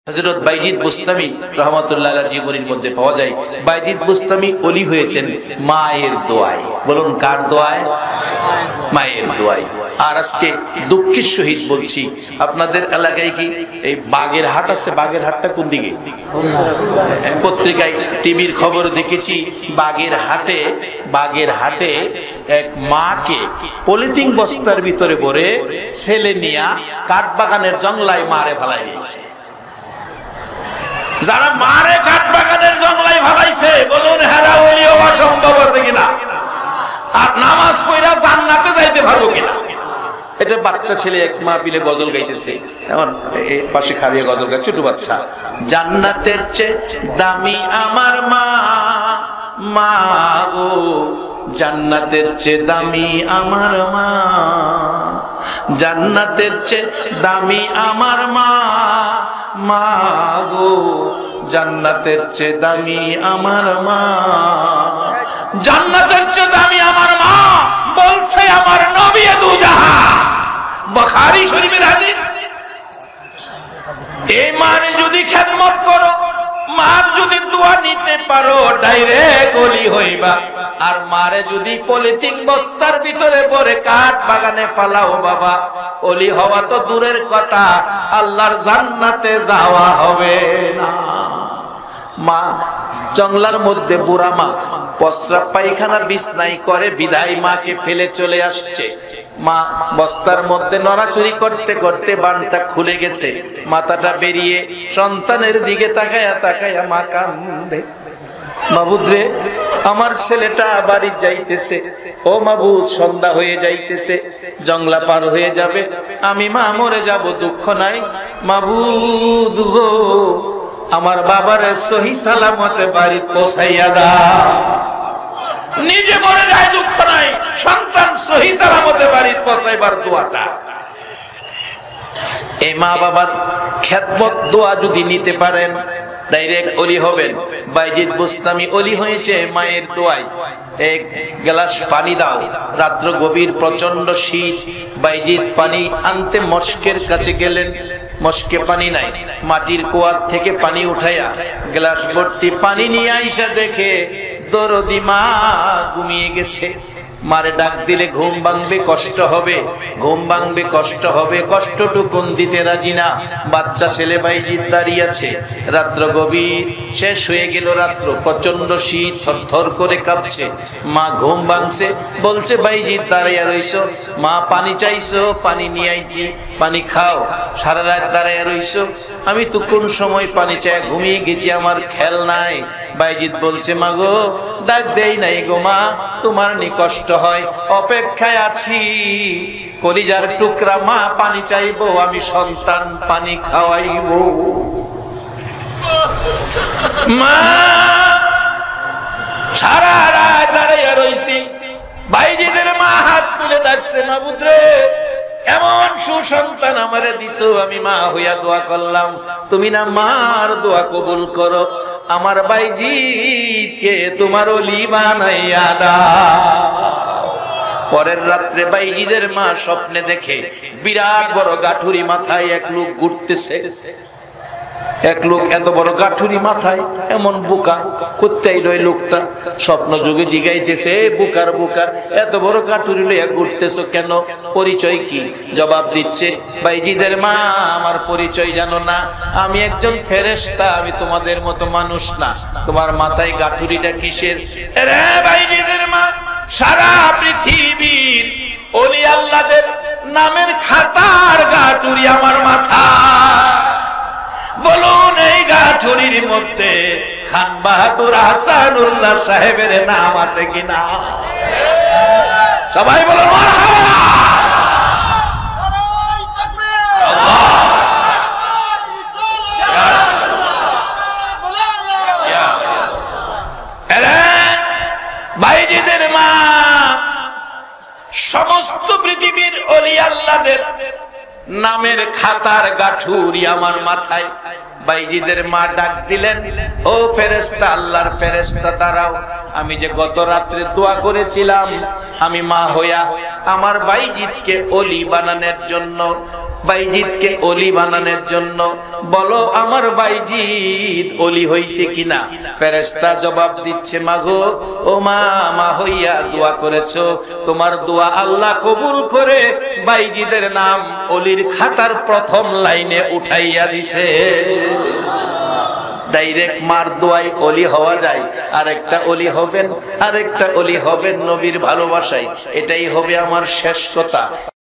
হযরত বাইজিদ বুস্তামি রাহমাতুল্লাহ আলাইহির জীবনীর মধ্যে পাওয়া যায় বাইজিদ বুস্তামি ওলি হয়েছেন মায়ের দোয়ায়। বলুন কার দোয়ায়? মায়ের দোয়ায়। আর আজকে দুঃখের সহিত বলছি, আপনাদের এলাকায় কি এই বাগের হাট আছে? বাগের হাটটা কোন দিকে? পত্রিকায় টিভির খবর দেখেছি, বাগের হাটে এক মাকে পলিথিন বস্তার ভিতরে ভরে ছেলে নিয়া কাঠ বাগানের জঙ্গলায় মারে ফেলাই দিয়েছে। যারা মারে কাঠ বাগানের জঙ্গলায় ফেলাইছে, বলুন হেরা ওলি হওয়া সম্ভব আছে কিনা? আর নামাজ পড়া জান্নাতে যাইতে পারবো কিনা? এটা বাচ্চা ছেলে এক মা পিলে গজল গাইতেছে, এমন পাশে খাড়িয়ে গজল গায় ছোট বাচ্চা। জান্নাতের চেয়ে দামি আমার মা, মা গো জান্নাতের চেয়ে দামি আমার মা, জান্নাতের চেয়ে দামি আমার মা, মা গো জান্নাতের চেয়ে দামি আমার মা, জান্নাতের চেয়ে দামি আমার মা বলছে আমার নবী দু জাহান। বুখারী শরীফের হাদিস। এই মারে যদি খেদমত করো, মার যদি দোয়া নিতে পারো, ডাইরেক্ট ওলি হইবা। আর মারে যদি পলিথিন বস্তার ভিতরে ভরে কাঠ বাগানে ফালাও, বাবা ওলি হওয়া তো দূরের কথা, আল্লাহর জান্নাতে যাওয়া হবে না। মা জঙ্গলার মধ্যে বুড়া মা প্রস্রাব পায়খানা বিছনায় করে বিদায় মাকে ফেলে চলে আসছে। মা বস্তার মধ্যে নড়াচড়ি করতে করতে বানটা খুলে গেছে, মাথাটা বেরিয়ে সন্তানের দিকে তাকায়া তাকায়া মা কান্দে। মাবুদ রে, আমার ছেলেটা বাড়ি যাইতেছে, ও মাবুদ সন্ধ্যা হয়ে যাইতেছে, জঙ্গলা পার হয়ে যাবে, আমি মা মরে যাব, দুঃখ নাই মাবুদ গো, আমার বাবারে সহি সালামতে বাড়ি পৌঁছাইয়া দাও। নিজে মরে যায় দুঃখ নাই, সন্তান সহি সালামতে বাড়ি পৌঁছাইবার দোয়া চায়। এই মা বাবার খেদমত দোয়া যদি নিতে পারেন, ডাইরেক্ট ওলি হবেন। বাইজিদ বুস্তামি ওলি হয়েছে মায়ের দোয়ায়। এক গ্লাস পানি দাও, রাত্র গভীর প্রচন্ড শীত, বাইজিদ পানি আনতে মস্কের কাছে গেলেন, মস্কে পানি নাই, মাটির কুয়ার থেকে পানি উঠাইয়া গ্লাস ভর্তি পানি নিয়ে আইসা দেখে দরদি মা ঘুমিয়ে গেছে। মারে ডাক দিলে ঘুম ভাঙবে, কষ্ট হবে, ঘুম ভাঙবে, কষ্ট হবে, কষ্টটুকুন দিতে রাজি না। বাচ্চা ছেলে বাইজিদ দাঁড়িয়ে আছে, রাত্র গভীর, শেষ হয়ে গেল রাত্র, প্রচন্ড শীত, থরথর করে কাঁপছে। মা ঘুম ভাঙছে, বলছে বাইজিদ দাঁড়িয়ে রইছো, মা পানি চাইছো, পানি নিয়ে আইছি, পানি খাও। সারা রাত দাঁড়িয়ে রইছো, আমি তো কোন সময় পানি চাই ঘুমিয়ে গেছি, আমার খেয়াল নাই। বাইজিদ বলছে মা গো ডাক দেই নাই গো মা, তোমার নি কষ্ট হয়, অপেক্ষায় আছি, কলিজার টুকরা মা পানি চাইবো, আমি সন্তান পানি খাওয়াইবো। মা সারা রাত দাঁড়িয়ে রইছি, বাইজিদের মা হাত তুলে ডাকছে, মাবুদ রে এমন সুসন্তান আমারে দিছো, আমি মা হইয়া দোয়া করলাম, তুমি না মার দোয়া কবুল করো, আমার বাইজিদকে তোমার ওলি বানাইয়া দাও। পরের রাত্রে বাইজিদের মা স্বপ্নে দেখে বিরাট বড় গাঠুরি মাথায় এক লোক ঘুরতেছে। এক লোক এত বড় গাঠুরি মাথায়, এমন বোকা করতে আইলো এই লোকটা। স্বপ্ন যুগে জিগাইতেছে, বোকার বোকা এত বড় গাঠুরি লইয়া ঘুরতেছো কেন, পরিচয় কি? জবাব দিচ্ছে বাইজিদের মা, আমার পরিচয় জানো না, আমি একজন ফেরেশতা, আমি তোমাদের মতো মানুষ না, তোমার মাথায় গাঠুরিটা কিসের? রে বাইজিদের মা, সারা পৃথিবীর ওলি আল্লাহদের নামের খাতার গাঠুরি আমার মাথা। বলুন এই গাঠুরির মধ্যে খান বাহাদুর হাসানুল্লাহ সাহেবের নাম আছে কিনা? সবাই বলুন মারহাবা। বাইজিদের মা সমস্ত পৃথিবীর ওলি আল্লাহদের নামের খাতার গাঠুরি আমার মাথায়। বাইজিদের মা ডাক দিলেন, ও ফেরেশতা, আল্লাহর ফেরেশতা দাঁড়াও, আমি যে গত রাত্রে দোয়া করেছিলাম, আমি মা হইয়া আমার বাইজিদকে ওলি বানানোর জন্য বাইজিদকে ওলি বানানোর জন্য, বলো আমার বাইজিদ ওলি হইছে কিনা। ফেরেশতা জবাব দিচ্ছে, মাগো ও মা, মা হইয়া দোয়া করেছো, তোমার দোয়া আল্লাহ কবুল করে বাইজিদের নাম ওলির খাতার প্রথম লাইনে উঠাইয়া দিছে। ডাইরেক্ট মার দোয়ায় ওলি হওয়া যায়। আরেকটা ওলি হবেন, আরেকটা ওলি হবেন নবীর ভালোবাসায়। এটাই হবে আমার শেষ কথা।